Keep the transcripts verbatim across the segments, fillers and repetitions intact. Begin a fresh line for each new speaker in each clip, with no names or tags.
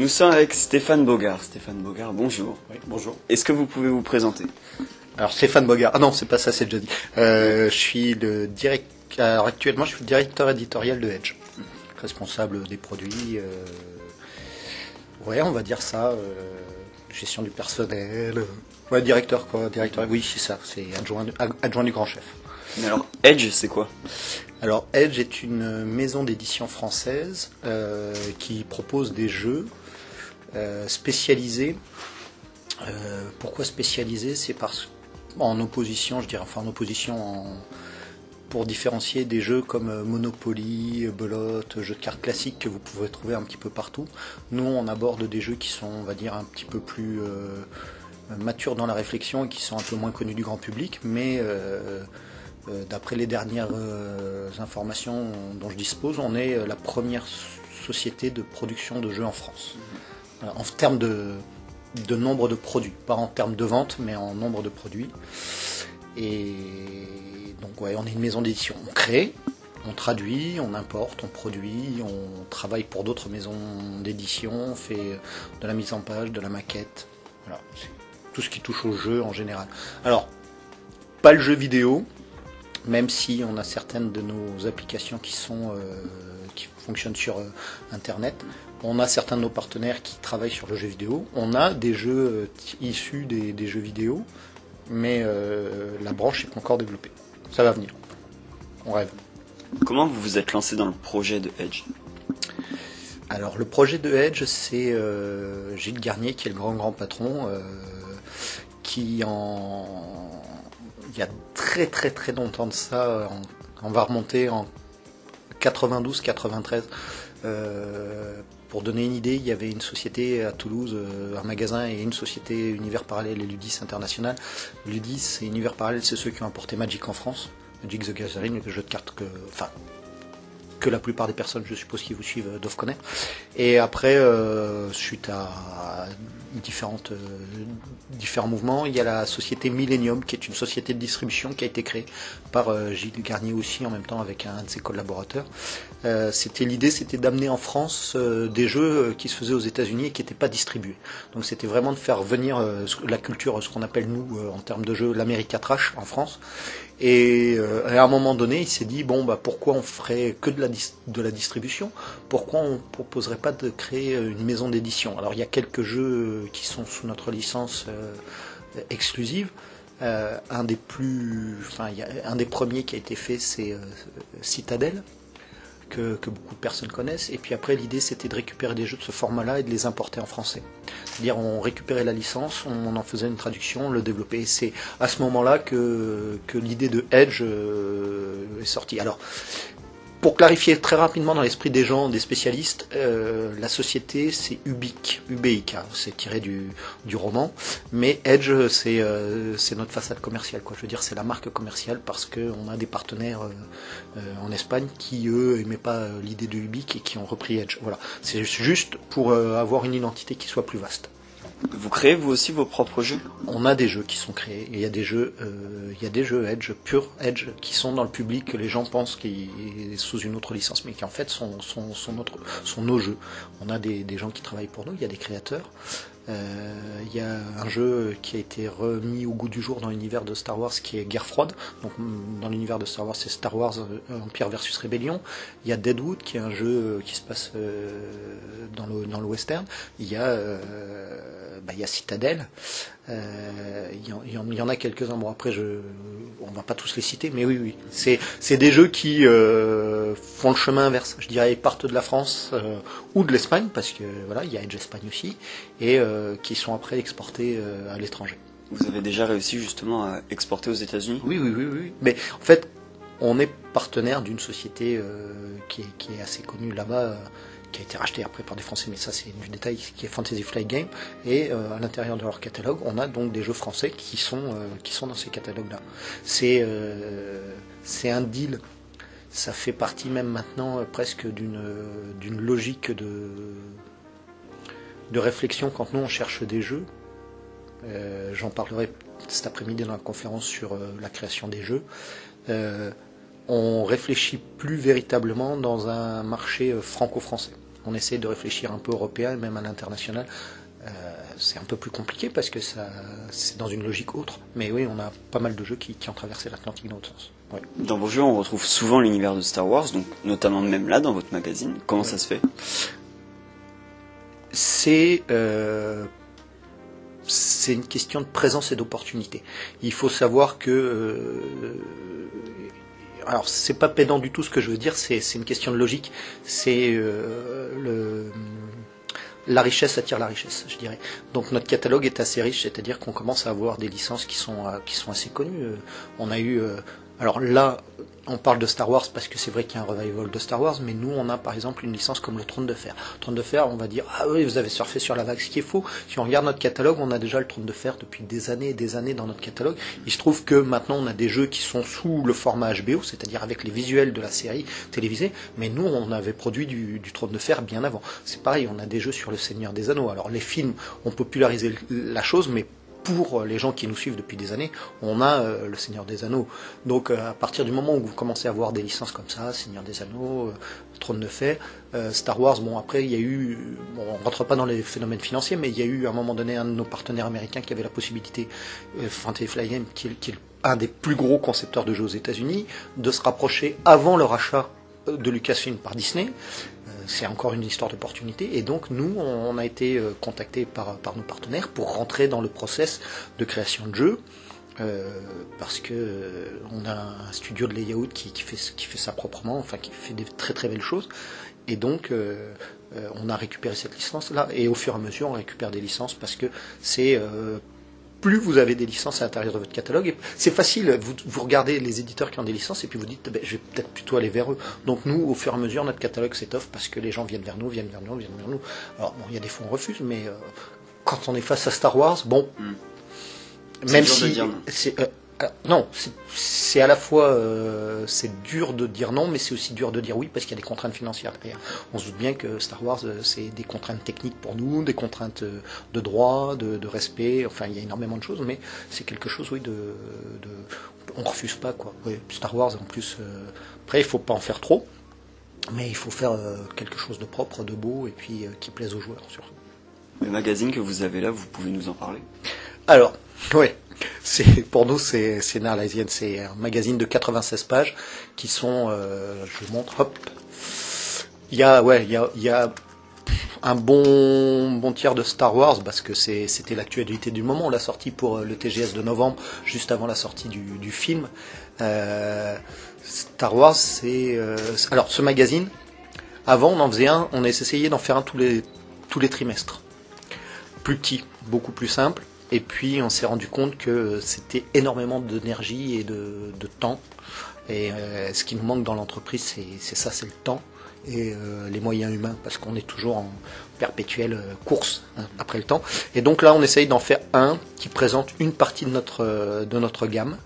Nous sommes avec Stéphane Bogart. Stéphane Bogart, bonjour.
Oui, bonjour.
Est-ce que vous pouvez vous présenter?
Alors Stéphane Bogart, ah non, c'est pas ça, c'est déjà dit. Euh, je suis le direct... Alors, actuellement, je suis le directeur éditorial de Edge, responsable des produits. Euh... Ouais, on va dire ça. Euh... Gestion du personnel. Ouais, directeur quoi, directeur. Oui, c'est ça. C'est adjoint, adjoint du grand chef.
Mais alors, Edge, c'est quoi?
Alors, Edge est une maison d'édition française euh, qui propose des jeux euh, spécialisés. Euh, pourquoi spécialisés? C'est parce en opposition, je dirais, enfin en opposition, en, pour différencier des jeux comme Monopoly, Belote, jeux de cartes classiques que vous pouvez trouver un petit peu partout. Nous, on aborde des jeux qui sont, on va dire, un petit peu plus euh, matures dans la réflexion et qui sont un peu moins connus du grand public, mais euh, euh, d'après les dernières euh, informations dont je dispose, on est la première société de production de jeux en France. Voilà, en termes de de nombre de produits, pas en termes de vente, mais en nombre de produits. Et donc ouais, on est une maison d'édition. On crée, on traduit, on importe, on produit, on travaille pour d'autres maisons d'édition, on fait de la mise en page, de la maquette, voilà, c'est tout ce qui touche au jeu en général. Alors, pas le jeu vidéo, même si on a certaines de nos applications qui sont euh, qui fonctionnent sur euh, Internet. On a certains de nos partenaires qui travaillent sur le jeu vidéo. On a des jeux euh, issus des, des jeux vidéo, mais euh, la branche n'est pas encore développée. Ça va venir. On rêve.
Comment vous vous êtes lancé dans le projet de Edge?
Alors le projet de Edge, c'est euh, Gilles Garnier qui est le grand grand patron, euh, qui en il y a très très très longtemps de ça, on, on va remonter en quatre-vingt-douze quatre-vingt-treize. Euh, pour donner une idée, il y avait une société à Toulouse, euh, un magasin et une société Univers Parallèle et Ludis International. Ludis et Univers Parallèle, c'est ceux qui ont importé Magic en France. Magic the Gathering, le jeu de cartes que, enfin, que la plupart des personnes, je suppose, qui vous suivent doivent connaître. Et après, euh, suite à différentes, euh, différents mouvements, il y a la société Millennium, qui est une société de distribution qui a été créée par euh, Gilles Garnier aussi, en même temps avec un de ses collaborateurs. Euh, c'était l'idée, c'était d'amener en France euh, des jeux qui se faisaient aux États-Unis et qui n'étaient pas distribués. Donc c'était vraiment de faire venir euh, la culture, ce qu'on appelle nous, euh, en termes de jeux, l'America Trash en France. Et euh, à un moment donné, il s'est dit bon bah pourquoi on ferait que de la de la distribution? Pourquoi on proposerait pas de créer une maison d'édition? Alors il y a quelques jeux qui sont sous notre licence euh, exclusive. Euh, un des plus, enfin il y a un des premiers qui a été fait, c'est euh, Citadel. Que, que beaucoup de personnes connaissent, et puis après l'idée c'était de récupérer des jeux de ce format-là et de les importer en français. C'est-à-dire on récupérait la licence, on en faisait une traduction, on le développait, et c'est à ce moment-là que, que l'idée de Edge euh, est sortie. Alors, pour clarifier très rapidement dans l'esprit des gens, des spécialistes, euh, la société c'est Ubique, U B I K, c'est tiré du, du roman, mais Edge c'est euh, c'est notre façade commerciale, quoi. Je veux dire c'est la marque commerciale parce qu'on a des partenaires euh, euh, en Espagne qui eux aimaient pas euh, l'idée de Ubique et qui ont repris Edge. Voilà, c'est juste pour euh, avoir une identité qui soit plus vaste.
Vous créez vous aussi vos propres jeux?
On a des jeux qui sont créés, et il y a des jeux, euh, il y a des jeux Edge, pur Edge, qui sont dans le public, que les gens pensent qu'ils sous une autre licence, mais qui en fait sont, sont, sont, notre, sont nos jeux. On a des, des gens qui travaillent pour nous, il y a des créateurs. Euh, il y a un jeu qui a été remis au goût du jour dans l'univers de Star Wars qui est Guerre froide. Donc dans l'univers de Star Wars c'est Star Wars euh, Empire versus Rébellion. Il y a Deadwood qui est un jeu qui se passe euh, dans le dans le western. Il y a euh, bah, il y a Citadel. Euh, il, y en, il y en a quelques-uns. Bon après je on va pas tous les citer, mais oui oui c'est c'est des jeux qui euh, font le chemin inverse. Je dirais ils partent de la France euh, ou de l'Espagne parce que voilà il y a Edge Espagne aussi et euh, qui sont après exportés euh, à l'étranger.
Vous avez déjà réussi justement à exporter aux États-Unis?
Oui, oui, oui, oui. Mais en fait, on est partenaire d'une société euh, qui, est, qui est assez connue là-bas, euh, qui a été rachetée après par des Français, mais ça c'est du détail, qui est Fantasy Flight Games. Et euh, à l'intérieur de leur catalogue, on a donc des jeux français qui sont euh, qui sont dans ces catalogues-là. C'est euh, c'est un deal. Ça fait partie même maintenant euh, presque d'une d'une logique de de réflexion quand nous on cherche des jeux. Euh, j'en parlerai cet après-midi dans la conférence sur euh, la création des jeux. Euh, on réfléchit plus véritablement dans un marché euh, franco-français. on essaie de réfléchir un peu européen et même à l'international. Euh, c'est un peu plus compliqué parce que ça, c'est dans une logique autre. Mais oui, on a pas mal de jeux qui, qui ont traversé l'Atlantique dans l'autre sens. Ouais.
Dans vos jeux, on retrouve souvent l'univers de Star Wars, donc notamment même là dans votre magazine. Comment ouais. ça se fait?
C'est euh, c'est une question de présence et d'opportunité. Il faut savoir que euh, alors c'est pas pédant du tout ce que je veux dire, c'est c'est une question de logique. C'est euh, le la richesse attire la richesse, je dirais. Donc notre catalogue est assez riche, c'est-à-dire qu'on commence à avoir des licences qui sont euh, qui sont assez connues. On a eu euh, alors là, on parle de Star Wars parce que c'est vrai qu'il y a un revival de Star Wars, mais nous on a par exemple une licence comme le Trône de Fer. Le Trône de Fer, on va dire ah oui, vous avez surfé sur la vague, ce qui est faux. Si on regarde notre catalogue, on a déjà le Trône de Fer depuis des années et des années dans notre catalogue. Il se trouve que maintenant on a des jeux qui sont sous le format H B O, c'est-à-dire avec les visuels de la série télévisée, mais nous on avait produit du, du Trône de Fer bien avant. C'est pareil, on a des jeux sur le Seigneur des Anneaux. Alors les films ont popularisé la chose, mais pour les gens qui nous suivent depuis des années, on a euh, le Seigneur des Anneaux. Donc euh, à partir du moment où vous commencez à avoir des licences comme ça, Seigneur des Anneaux, euh, Trône de Fer, euh, Star Wars, bon après il y a eu, bon, on rentre pas dans les phénomènes financiers, mais il y a eu à un moment donné un de nos partenaires américains qui avait la possibilité, euh, Fantasy Flight Games, qui, qui est un des plus gros concepteurs de jeux aux États-Unis, de se rapprocher avant le rachat de Lucasfilm par Disney. C'est encore une histoire d'opportunité, et donc nous on a été contactés par, par nos partenaires pour rentrer dans le process de création de jeux, euh, parce que euh, on a un studio de layout qui, qui, fait, qui fait ça proprement, enfin qui fait des très très belles choses, et donc euh, euh, on a récupéré cette licence là, et au fur et à mesure on récupère des licences parce que c'est euh, plus vous avez des licences à l'intérieur de votre catalogue, c'est facile, vous, vous regardez les éditeurs qui ont des licences et puis vous dites ben, je vais peut-être plutôt aller vers eux. Donc nous, au fur et à mesure, notre catalogue s'étoffe parce que les gens viennent vers nous, viennent vers nous, viennent vers nous. Alors bon, il y a des fois on refuse, mais euh, quand on est face à Star Wars, bon, mm. même si c'est euh, euh, non, c'est à la fois euh, c'est dur de dire non, mais c'est aussi dur de dire oui parce qu'il y a des contraintes financières derrière. On se doute bien que Star Wars, euh, c'est des contraintes techniques pour nous, des contraintes euh, de droit, de, de respect. Enfin, il y a énormément de choses, mais c'est quelque chose, oui, de, de on refuse pas quoi. Oui, Star Wars, en plus, euh, après, il faut pas en faire trop, mais il faut faire euh, quelque chose de propre, de beau, et puis euh, qui plaise aux joueurs surtout.
Le magazine que vous avez là, vous pouvez nous en parler?
Alors, oui. C'est, pour nous, c'est, c'est Narlasian, c'est un magazine de quatre-vingt-seize pages qui sont, euh, je vous montre, hop, il y a, ouais, il y a, il y a un bon, bon tiers de Star Wars parce que c'est, c'était l'actualité du moment. On l'a sorti pour le T G S de novembre, juste avant la sortie du, du film. Euh, Star Wars, c'est, euh, alors ce magazine, avant on en faisait un, on a essayé d'en faire un tous les, tous les trimestres. Plus petit, beaucoup plus simple. Et puis on s'est rendu compte que c'était énormément d'énergie et de, de temps. Et euh, ce qui nous manque dans l'entreprise, c'est, c'est ça, c'est le temps et euh, les moyens humains, parce qu'on est toujours en perpétuelle euh, course hein, après le temps. Et donc là, on essaye d'en faire un qui présente une partie de notre, euh, de notre gamme.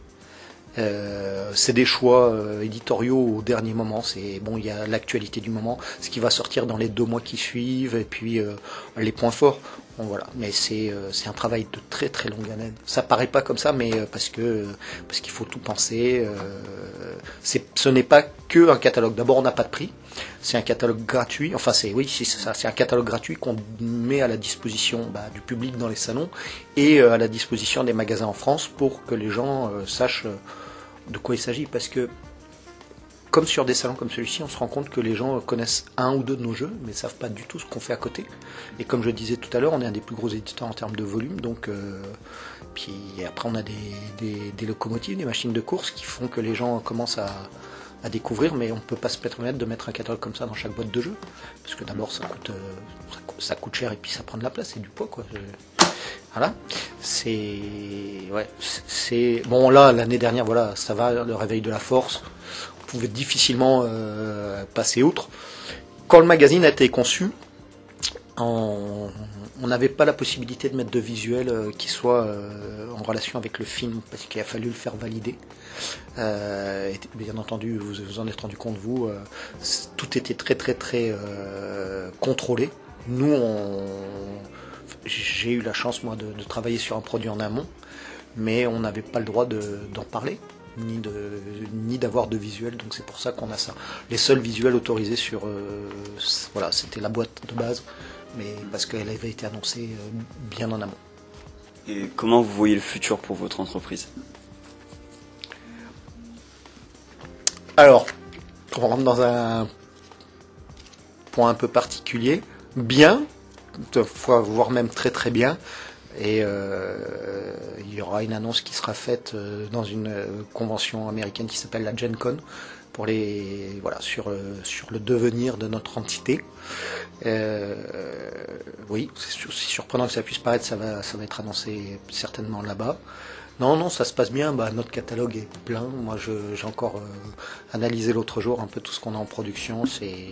Euh, c'est des choix euh, éditoriaux au dernier moment. C'est bon, il y a l'actualité du moment, ce qui va sortir dans les deux mois qui suivent, et puis euh, les points forts. Bon, voilà. Mais c'est euh, c'est un travail de très très longue haleine. Ça paraît pas comme ça, mais euh, parce que parce qu'il faut tout penser. Euh, c'est ce n'est pas que un catalogue. D'abord, on n'a pas de prix. C'est un catalogue gratuit. Enfin, c'est oui, c'est ça. C'est un catalogue gratuit qu'on met à la disposition bah, du public dans les salons et euh, à la disposition des magasins en France pour que les gens euh, sachent euh, de quoi il s'agit. Parce que comme sur des salons comme celui-ci, on se rend compte que les gens connaissent un ou deux de nos jeux, mais ne savent pas du tout ce qu'on fait à côté. Et comme je disais tout à l'heure, on est un des plus gros éditeurs en termes de volume, donc euh, puis après on a des, des, des locomotives, des machines de course qui font que les gens commencent à, à découvrir, mais on ne peut pas se permettre de mettre un catalogue comme ça dans chaque boîte de jeu, parce que d'abord ça coûte, euh, ça, ça coûte cher et puis ça prend de la place, c'est du poids quoi. Voilà, c'est ouais, c'est bon là l'année dernière voilà, ça va, le réveil de la force. Pouvait difficilement euh, passer outre. Quand le magazine a été conçu, on n'avait pas la possibilité de mettre de visuel euh, qui soit euh, en relation avec le film, parce qu'il a fallu le faire valider. Euh, et bien entendu, vous vous en êtes rendu compte, vous, euh, tout était très très très euh, contrôlé. Nous, on... j'ai eu la chance moi de, de travailler sur un produit en amont, mais on n'avait pas le droit de, d'en parler. ni de ni d'avoir de visuel, donc c'est pour ça qu'on a ça. Les seuls visuels autorisés sur euh, voilà, c'était la boîte de base, mais parce qu'elle avait été annoncée euh, bien en amont.
Et comment vous voyez le futur pour votre entreprise?
Alors, on rentre dans un point un peu particulier, bien, voire même très très bien, et euh, il y aura une annonce qui sera faite dans une convention américaine qui s'appelle la Gen Con pour les voilà sur sur le devenir de notre entité. Euh, oui, c'est aussi surprenant que ça puisse paraître, ça va ça va être annoncé certainement là-bas. Non, non, ça se passe bien. Bah, notre catalogue est plein. Moi, je, j'ai encore euh, analysé l'autre jour un peu tout ce qu'on a en production. C'est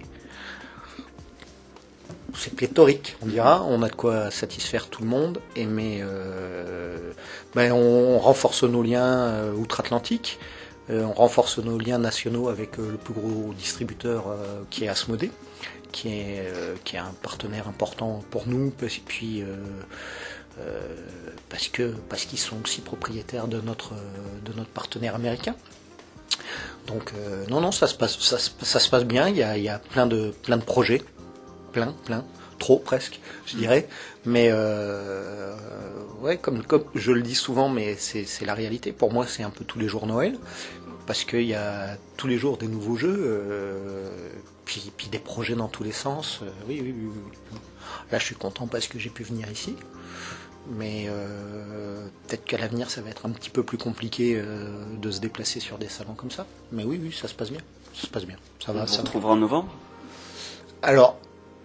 c'est pléthorique, on dira. On a de quoi satisfaire tout le monde. Et mais euh, ben, on renforce nos liens euh, outre-Atlantique. Euh, on renforce nos liens nationaux avec euh, le plus gros distributeur euh, qui est Asmodée, qui est euh, qui est un partenaire important pour nous. Et puis euh, euh, parce que parce qu'ils sont aussi propriétaires de notre de notre partenaire américain. Donc euh, non non ça se passe ça, ça se passe bien. Il y a il y a plein de plein de projets. Plein, plein, trop presque, je dirais. Mais euh, ouais, comme, comme je le dis souvent, mais c'est, c'est la réalité. Pour moi, c'est un peu tous les jours Noël, parce qu'il y a tous les jours des nouveaux jeux, euh, puis, puis des projets dans tous les sens. Euh, oui, oui, oui, oui. Là, je suis content parce que j'ai pu venir ici. Mais euh, peut-être qu'à l'avenir, ça va être un petit peu plus compliqué euh, de se déplacer sur des salons comme ça. Mais oui, oui, ça se passe bien. Ça se passe bien. Ça va.
On
Ça
se retrouvera en novembre.
Alors.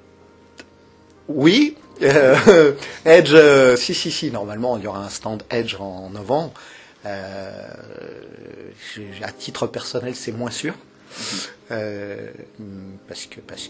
Oui, euh, Edge, euh, si, si, si, normalement il y aura un stand Edge en novembre. Euh, à titre personnel, c'est moins sûr. Euh, parce que, parce,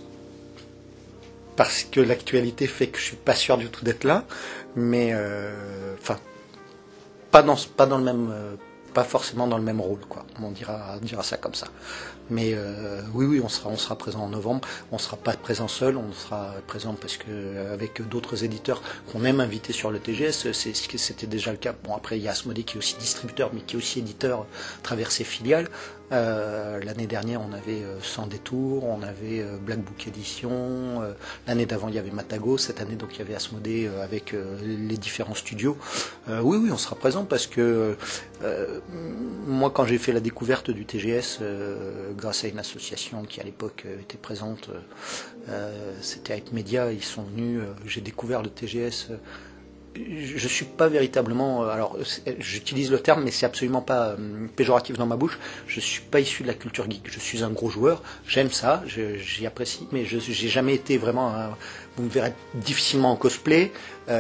parce que l'actualité fait que je suis pas sûr du tout d'être là. Mais, enfin, euh, pas dans, pas dans le même, euh, pas forcément dans le même rôle, quoi. On dira, on dira ça comme ça. Mais euh, oui, oui, on sera, on sera présent en novembre. On sera pas présent seul, on sera présent parce que avec d'autres éditeurs qu'on aime inviter sur le T G S, c'est, c'était déjà le cas. Bon, après il y a Asmodée qui est aussi distributeur, mais qui est aussi éditeur à travers ses filiales. Euh, l'année dernière, on avait euh, Sans Détour, on avait euh, Black Book Edition. Euh, l'année d'avant, il y avait Matago. Cette année, donc, il y avait Asmodée euh, avec euh, les différents studios. Euh, oui, oui, on sera présent parce que euh, moi, quand j'ai fait la découverte du T G S, euh, grâce à une association qui à l'époque euh, était présente, euh, c'était Hype Media. Ils sont venus. Euh, j'ai découvert le T G S. Euh, je suis pas véritablement, alors j'utilise le terme, mais c'est absolument pas euh, péjoratif dans ma bouche. Je suis pas issu de la culture geek. Je suis un gros joueur. J'aime ça, je, j'y apprécie, mais je j'ai jamais été vraiment. Un, vous me verrez difficilement en cosplay.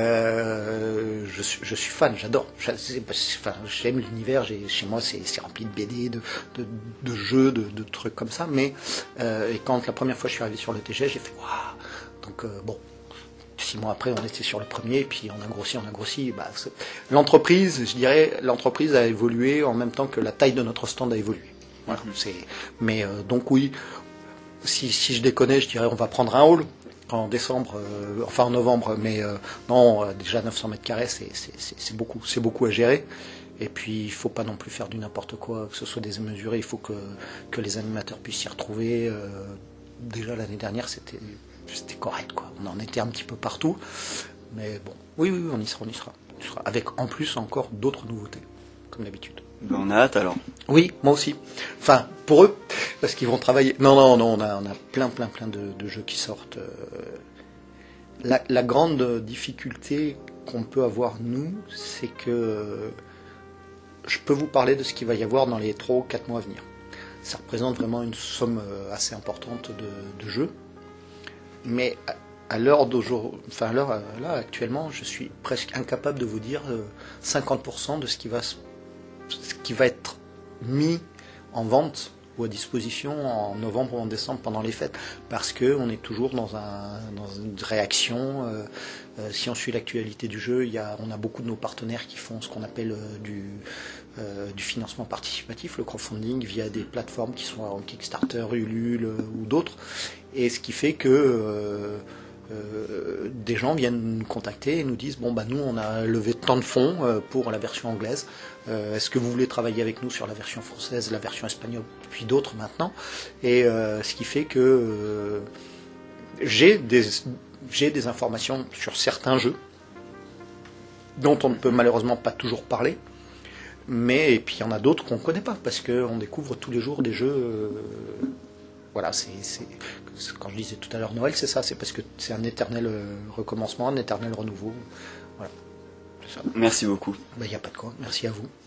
Euh, je, suis, je suis fan, j'adore. Enfin, j'aime l'univers. J'ai, chez moi, c'est, c'est rempli de B D, de, de, de jeux, de, de trucs comme ça. Mais euh, et quand la première fois je suis arrivé sur le T G S, j'ai fait waouh. Donc euh, bon. Six mois après, on était sur le premier, puis on a grossi, on a grossi. Bah, l'entreprise, je dirais, l'entreprise a évolué en même temps que la taille de notre stand a évolué. Voilà, c'est. Mais euh, donc oui, si, si je déconnais, je dirais on va prendre un hall en décembre, euh, enfin en novembre, mais euh, non, euh, déjà neuf cents mètres carrés, c'est, c'est, c'est, c'est beaucoup, c'est beaucoup à gérer. Et puis il faut pas non plus faire du n'importe quoi, que ce soit démesuré. Il faut que que les animateurs puissent s'y retrouver. Euh, déjà l'année dernière, c'était C'était correct, quoi. On en était un petit peu partout. Mais bon, oui, oui, on y sera, on y sera. On y sera. Avec en plus encore d'autres nouveautés, comme d'habitude.
Ben, on a hâte alors.
Oui, moi aussi. Enfin, pour eux, parce qu'ils vont travailler. Non, non, non, on a, on a plein, plein, plein de, de jeux qui sortent. La, la grande difficulté qu'on peut avoir, nous, c'est que je peux vous parler de ce qu'il va y avoir dans les trois ou quatre mois à venir. Ça représente vraiment une somme assez importante de, de jeux. Mais à l'heure d'aujourd'hui, enfin à l'heure là actuellement, je suis presque incapable de vous dire cinquante pour cent de ce qui va ce qui va être mis en vente ou à disposition en novembre ou en décembre pendant les fêtes, parce que on est toujours dans un dans une réaction. Euh, euh, si on suit l'actualité du jeu, il y a on a beaucoup de nos partenaires qui font ce qu'on appelle euh, du euh, du financement participatif, le crowdfunding via des plateformes qui sont en Kickstarter, Ulule euh, ou d'autres, et ce qui fait que euh, euh, des gens viennent nous contacter et nous disent bon bah nous on a levé tant de fonds euh, pour la version anglaise, euh, est-ce que vous voulez travailler avec nous sur la version française, la version espagnole, puis d'autres maintenant, et euh, ce qui fait que euh, j'ai des j'ai des informations sur certains jeux dont on ne peut malheureusement pas toujours parler, mais et puis il y en a d'autres qu'on ne connaît pas parce qu'on découvre tous les jours des jeux. Euh, voilà, c'est, c'est quand je disais tout à l'heure Noël, c'est ça, c'est parce que c'est un éternel recommencement, un éternel renouveau. Voilà, c'est ça.
Merci beaucoup.
Il n'y a pas de quoi. Merci à vous.